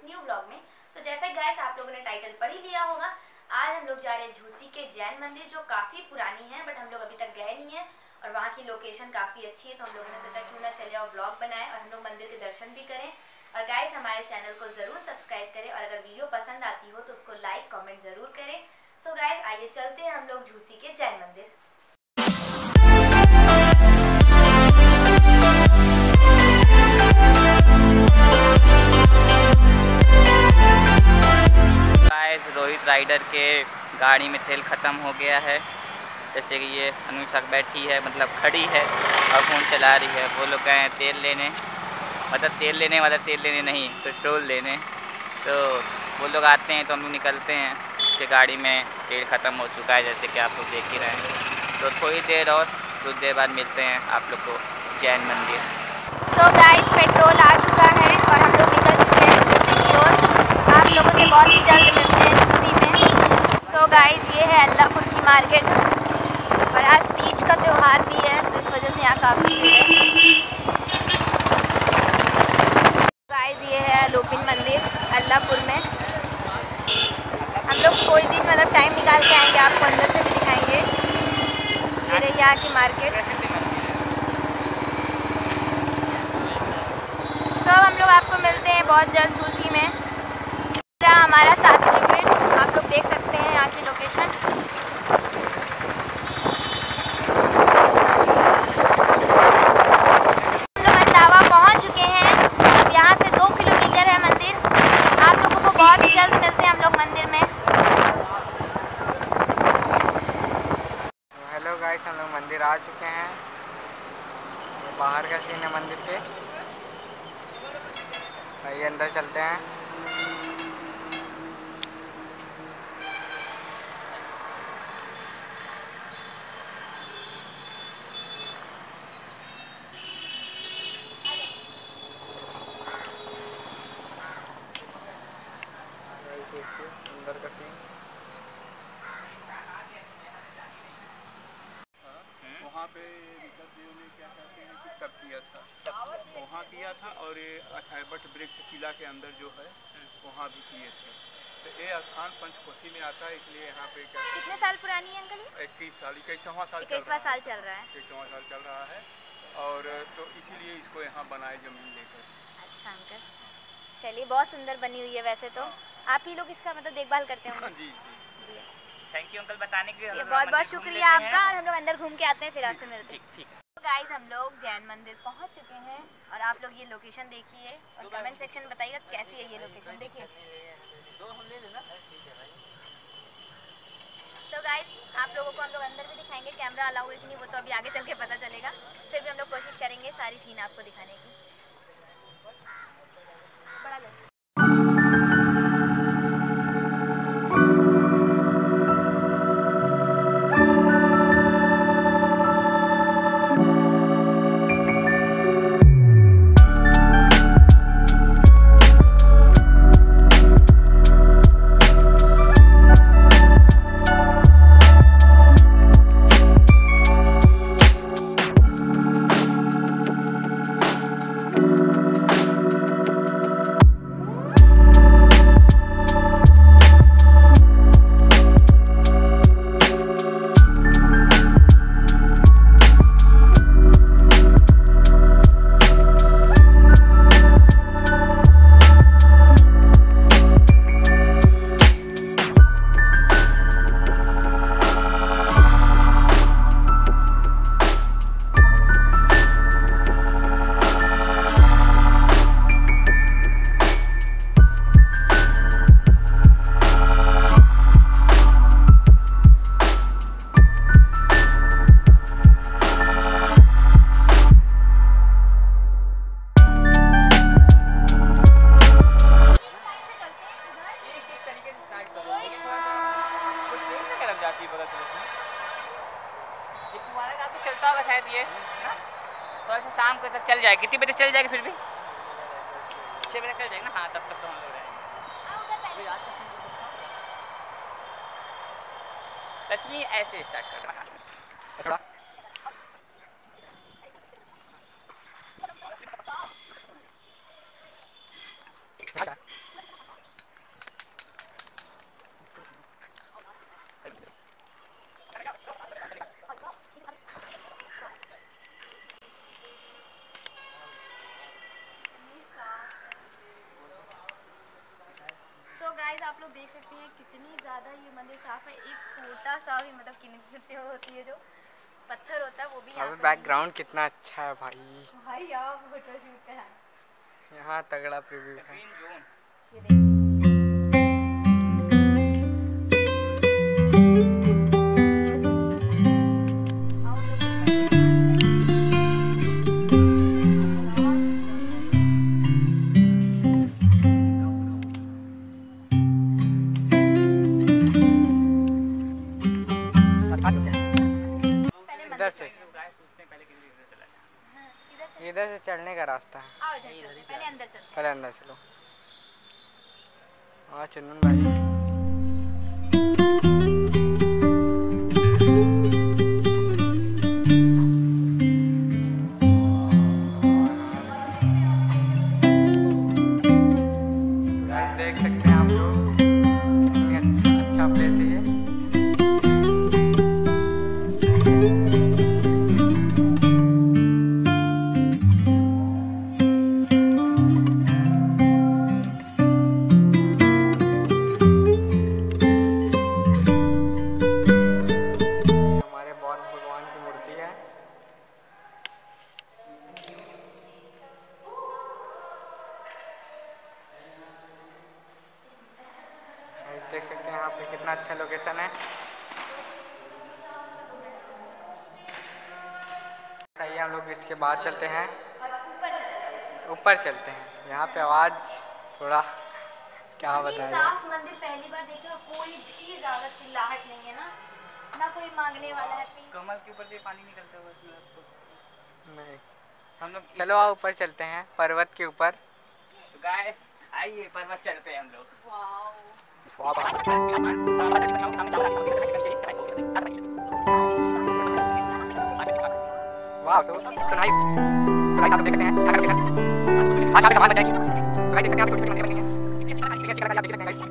New vlog में। तो जैसे गाइस आप लोगों ने टाइटल पढ़ ही लिया होगा, आज हम लोग जा रहे हैं झूसी के जैन मंदिर, जो काफ़ी पुरानी है बट हम लोग अभी तक गए नहीं है और वहाँ की लोकेशन काफ़ी अच्छी है। तो हम लोगों ने सोचा क्यों ना चले और व्लॉग बनाए और हम लोग मंदिर के दर्शन भी करें। और गाइस हमारे चैनल को ज़रूर सब्सक्राइब करें और अगर वीडियो पसंद आती हो तो उसको लाइक कमेंट ज़रूर करें। सो गाइस आइए चलते हैं हम लोग झूसी के जैन मंदिर। रोहित राइडर के गाड़ी में तेल ख़त्म हो गया है। जैसे कि ये अनुषा बैठी है, मतलब खड़ी है और फ़ोन चला रही है। वो लोग गए हैं तेल लेने, मतलब तेल लेने नहीं, पेट्रोल लेने। तो वो लोग आते हैं तो हम लोग निकलते हैं। उसके गाड़ी में तेल ख़त्म हो चुका है, जैसे कि आप लोग देख ही रहे हैं। तो थोड़ी देर और कुछ देर बाद मिलते हैं आप लोग को जैन मंदिर। तो गाइस पेट्रोल आ चुका है और हम लोग निकल चुके हैं झूसी की ओर। आप लोगों से बहुत ही जल्द मिलते हैं झूसी में। तो गाइस ये है अल्लाहपुर की मार्केट और आज तीज का त्यौहार भी है, तो इस वजह से यहाँ काफ़ी भीड़ है। गाइस ये है लोपिन मंदिर अल्लाहपुर में। हम लोग कोई दिन मतलब टाइम निकाल के आएंगे, आपको अंदर से भी दिखाएंगे। ये रही यहाँ की मार्केट। तो हम लोग आपको मिलते हैं बहुत जल्द झूसी में। हमारा शास्त्री ब्रिज आप लोग देख सकते हैं, यहाँ की लोकेशन। हम लोग अंदावा पहुँच चुके हैं। अब यहाँ से 2 किलोमीटर है मंदिर। आप लोगों को बहुत ही जल्द मिलते हैं हम लोग मंदिर में। हेलो गाइस, हम लोग मंदिर आ चुके हैं। बाहर का सीन है मंदिर के। आइए अंदर चलते हैं। अंदर का सीन। वहाँ पे ऋषभदेव ने क्या कहते हैं कि तब किया था, वहाँ किया था और ये अठाईबट वृक्ष किला के अंदर जो है वहाँ भी किए थे। तो ये स्थान पंचकोशी में आता है, इसलिए यहाँ पे क्या कितने साल पुरानी है अंकल ये? 21वां साल 21वां साल चल रहा है। 21वां साल चल रहा है और तो इसीलिए इसको यहाँ बनाए जमीन लेकर। अच्छा अंकल, चलिए बहुत सुंदर बनी हुई है। वैसे तो आप ही लोग इसका मतलब देखभाल करते होंगे। जी जी थैंक यू अंकल बताने के लिए। बहुत बहुत शुक्रिया आपका। और हम लोग अंदर घूम के आते हैं, फिर आपसे मिलते हैं। ठीक। तो गाइस हम लोग जैन मंदिर पहुंच चुके हैं और आप लोग ये लोकेशन देखिए और कमेंट सेक्शन में बताइएगा कैसी है ये लोकेशन। देखिए सो गाइस आप लोगों को हम लोग अंदर भी दिखाएंगे। कैमरा अलाउ है कि नहीं वो तो अभी आगे चल के पता चलेगा। फिर भी हम लोग कोशिश करेंगे सारी सीन आपको दिखाने की। बड़ा जल्दी चलता होगा शायद ये ना, तो ऐसे शाम को तक चल जाएगी। कितनी बजे चल जाएगी? फिर भी 6 बजे चल जाएगी ना। हाँ तब तक तो हम लोग रहेंगे। लक्ष्मी ऐसे स्टार्ट कर रहा है थोड़ा। गाइस आप लोग देख सकते हैं कितनी ज़्यादा ये मंदिर साफ है। एक छोटा सा भी मतलब गिनती होती है जो पत्थर होता है वो भी यहाँ पे। बैकग्राउंड कितना अच्छा है भाई। भाई यहाँ फोटो शूट है। यहाँ तगड़ा प्रीव्यू है। ये देखिए इधर से इधर से चढ़ने का रास्ता है। आओ इधर चलते हैं, पहले अंदर चलते पहले अंदर चलो। हाँ चंदन भाई देख सकते हैं आप लोग कितनी अच्छा प्लेस है ये। देख सकते हैं यहाँ पे कितना अच्छा लोकेशन है। सही, हम लोग इसके बाद चलते हैं, ऊपर चलते हैं। यहाँ पे आवाज़ थोड़ा क्या बताया। साफ मंदिर पहली बार देखे और कोई भी ज्यादा चिल्लाहट नहीं है ना कोई मांगने वाला है। कमल के ऊपर से पानी निकलता होगा इसमें आपको नहीं। हम लोग चलो आओ ऊपर चलते हैं, पर्वत के ऊपर। तो गाइस आइए पर्वत चढ़ते हैं हम लोग। वाह सो नाइस। तो गाइस आप देख सकते हैं यहाँ का लोकेशन। आज यहाँ पे कमाल मच जाएगी। तो गाइस देख सकते हैं आप छोटी-छोटी मंदिर बनी हैं। कितनी अच्छी लग रही है, आप देख सकते हैं गाइस।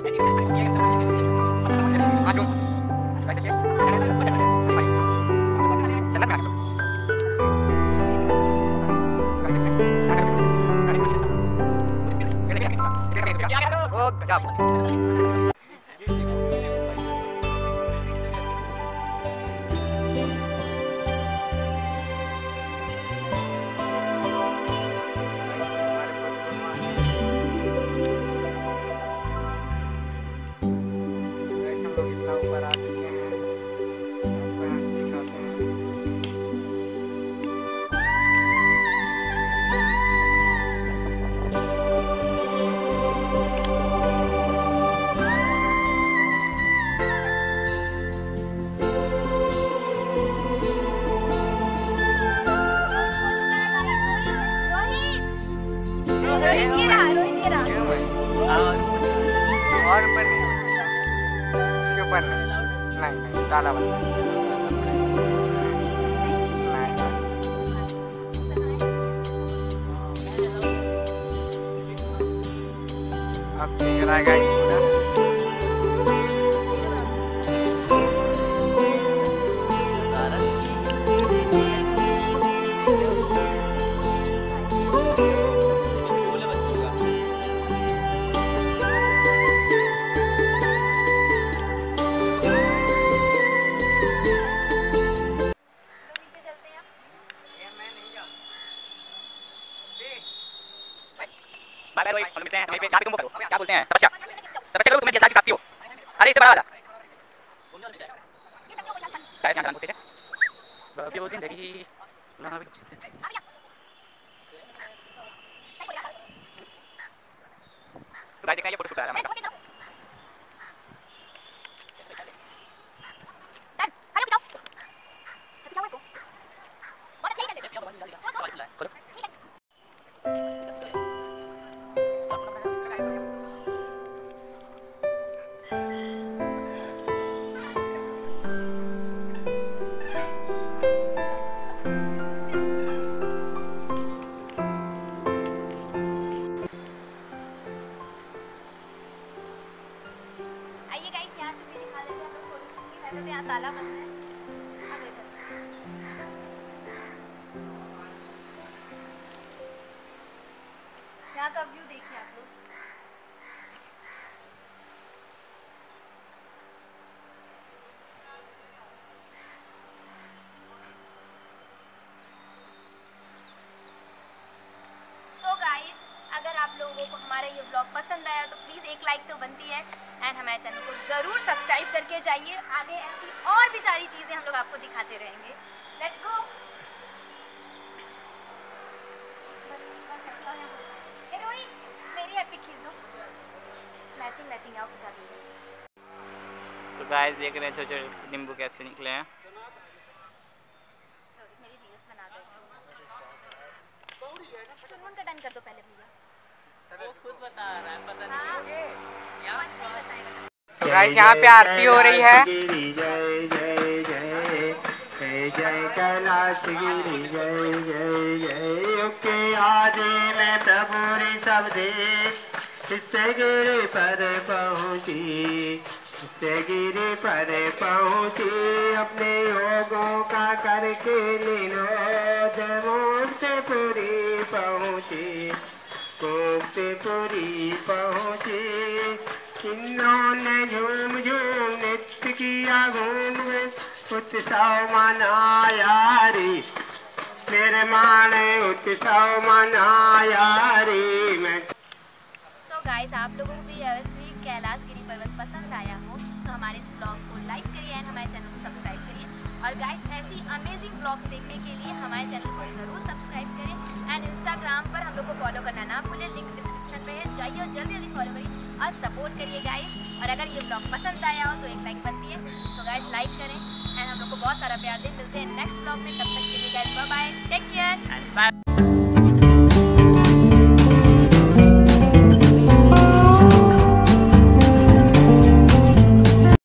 माशूम गाइस देखिए जन्नत में आ गए। ओ गजब। और ऊपर नहीं, इसके ऊपर नहीं ताला बंद। अब दिख रहा है गाइस पूरा। बाय बाय, हम मिलते हैं वहीं पे। यहाँ पे तुम वो करो, क्या बोलते हैं, तपस्या करो, तुम्हें जल्दी की प्राप्ति हो। अरे इससे बड़ा वाला कैसे यहाँ होते हैं वो जिंदगी ना भी तो गाइस देखा ये फोटो शूट आ रहा है हमारा। ताला बंद है। यहाँ का व्यू देखिए आप लोग। पसंद आया तो प्लीज़ एक लाइक तो बनती है। एंड हमारे चैनल को ज़रूर सब्सक्राइब करके जाइए, आगे ऐसी और भी सारी चीज़ें हम लोग आपको दिखाते रहेंगे। Let's go. मेरी हैप्पी खींच दो, मैचिंग मैचिंग आओ खिंचा दीजिए। तो गाइस देख रहे हैं छोटे छोटे नींबू कैसे निकले हैं। मेरी रील्स बना दो। चुनमुन का डन कर दो पहले भैया। वो खुद बता रहा है, पता हाँ, वो अच्छा ही बताएगा। तो गाइस यहाँ पे आरती हो रही है। जय जय जय जय कैलाश गिरी जय जय जय। ओके आदि में प्रभु ऋषभ दे इससे गिरी पर पहुँची, इससे गिरी पर पहुँची। अपने योगों का करके निरोध मुक्तिपुरी पहुँची, मुक्तिपुरी पहुँची। इन्होंने झूम झूम नृत्य किया, घूम उत्सव मनाया रे, मेरे माने उत्सव मनाया रे। सो गाइस आप लोगों को भी श्री कैलाश गिरी पर्वत पसंद आया हो तो हमारे इस ब्लॉग को लाइक करिए एंड हमारे चैनल को सब्सक्राइब करिए। और गाइस ऐसी अमेजिंग ब्लॉग्स देखने के लिए हमारे चैनल को ज़रूर सब्सक्राइब करें एंड इंस्टाग्राम पर हम लोग को फॉलो करना ना भूलें, लिंक डिस्क्रिप्शन में है, जाइए और जल्दी जल्दी फॉलो करिए और सपोर्ट करिए गाइस। और अगर ये ब्लॉग पसंद आया हो तो एक लाइक बनती है। सो गाइस लाइक करें एंड हम लोग को बहुत सारा प्यार दें। मिलते हैं नेक्स्ट ब्लॉग में, तब तक के लिए guys bye bye, take care.